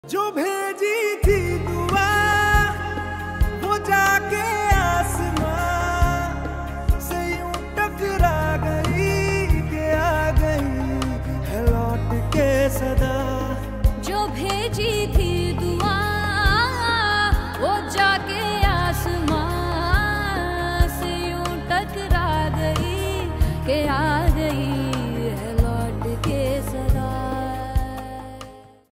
जो भेजी थी दुआ वो जाके आसमां से यूं टकरा गई कि आ गई है लौट के सदा। जो भेजी थी दुआ वो जाके आसमां से यूं टकरा गई कि आ